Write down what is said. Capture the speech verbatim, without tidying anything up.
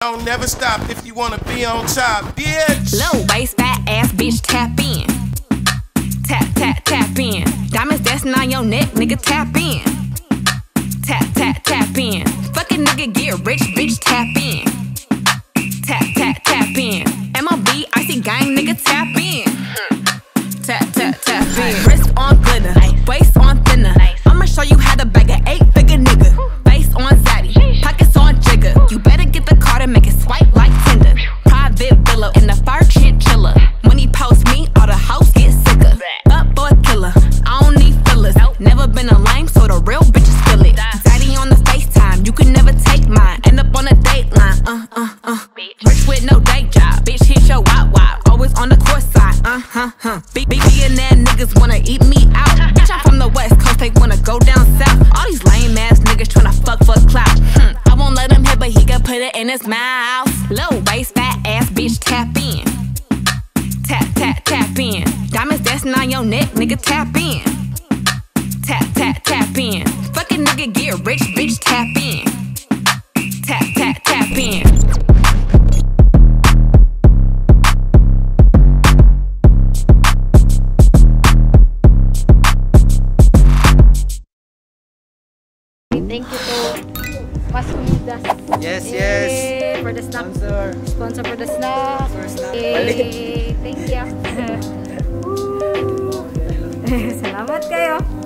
Don't never stop if you wanna be on top, bitch. Low waist, fat ass bitch, tap in. Tap, tap, tap in. Diamonds dancing on your neck, nigga, tap in. Tap, tap, tap in. Fucking nigga get rich, bitch, tap in. Tap, tap, tap in. M O B, icy gang, nigga, tap in. Tap, tap, tap in. Wrist on glitter, waist on thinner. I'ma show you how to bag an eight-figure nigga. Face on zaddy, pockets on jigger. You better get the card and make it swipe like Tinder. Private villa in the fur chinchilla. When he post me, all the hoes get sicker. Up boy killer, I don't need fillers. Never been a lame, so the real bitches feel it. Zaddy on the FaceTime, you can never take mine. End up on a dateline, uh, uh, uh. Rich with no day job, bitch hit your wop wop. Always on the course side, uh, huh, huh. Big, big, billionaire niggas wanna eat me out. Bitch, I'm from the West Coast, they wanna go down south. All these lame ass niggas tryna fuck for clout. Hmm. I won't let him hit, but he can put it in his mouth. Low waist, fat ass bitch, tap in. Tap, tap, tap in. Diamonds dancing on your neck, nigga, tap in. Tap, tap, tap in. Fucking nigga get rich, bitch, tap in. Tap, tap, tap in. Thank you to Mas Unidas. Yes, yes. Yay, for the snack. Sponsor. Sponsor for the snack. For snack. Yay, thank you. Salamat kayo.